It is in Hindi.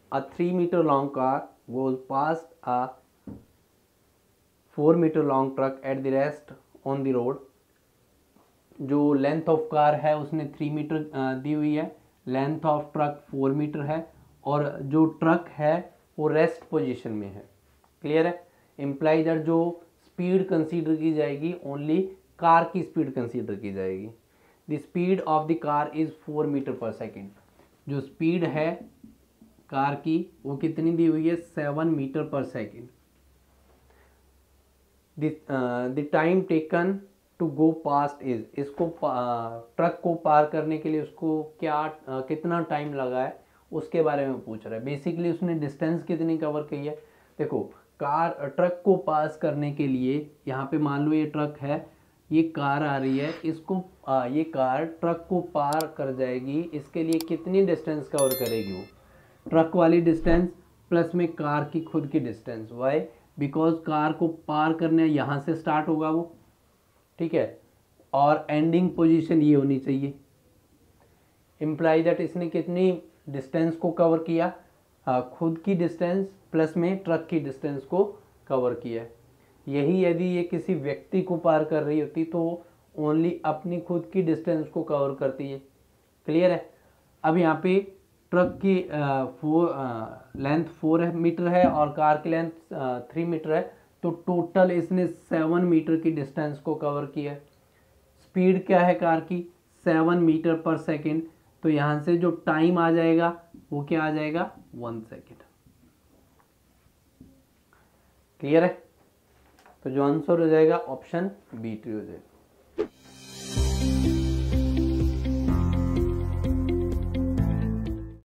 a 3 meter long car goes past a 4 meter long truck at the rest on the road। जो लेंथ ऑफ कार है उसने 3 मीटर दी हुई है, लेंथ ऑफ ट्रक 4 मीटर है, और जो ट्रक है वो रेस्ट पोजीशन में है। क्लियर है? इम्प्लाई दैट जो स्पीड कंसीडर की जाएगी ओनली कार की स्पीड कंसीडर की जाएगी। The speed of the car is 4 metre per second. जो स्पीड है कार की वो कितनी दी हुई है? 7 metre per second. The time taken to go past is, इसको ट्रक को पार करने के लिए उसको क्या कितना टाइम लगा है उसके बारे में पूछ रहा है। बेसिकली उसने डिस्टेंस कितनी कवर की है। देखो ट्रक को पास करने के लिए यहाँ पे मान लो ये ट्रक है, ये कार आ रही है, इसको ये कार ट्रक को पार कर जाएगी, इसके लिए कितनी डिस्टेंस कवर करेगी वो? ट्रक वाली डिस्टेंस प्लस में कार की खुद की डिस्टेंस। वाई? बिकॉज कार को पार करने यहाँ से स्टार्ट होगा वो, ठीक है, और एंडिंग पोजीशन ये होनी चाहिए। इम्प्लाई दैट इसने कितनी डिस्टेंस को कवर किया? खुद की डिस्टेंस प्लस में ट्रक की डिस्टेंस को कवर किया। यही यदि ये किसी व्यक्ति को पार कर रही होती तो ओनली अपनी खुद की डिस्टेंस को कवर करती है। क्लियर है? अब यहाँ पे ट्रक की लेंथ 4 मीटर है और कार की लेंथ 3 मीटर है, तो टोटल इसने 7 मीटर की डिस्टेंस को कवर किया। स्पीड क्या है कार की? 7 मीटर पर सेकेंड। तो यहाँ से जो टाइम आ जाएगा वो क्या आ जाएगा? 1 सेकेंड। क्लियर है? तो जो आंसर हो जाएगा ऑप्शन बी 2 हो जाएगा।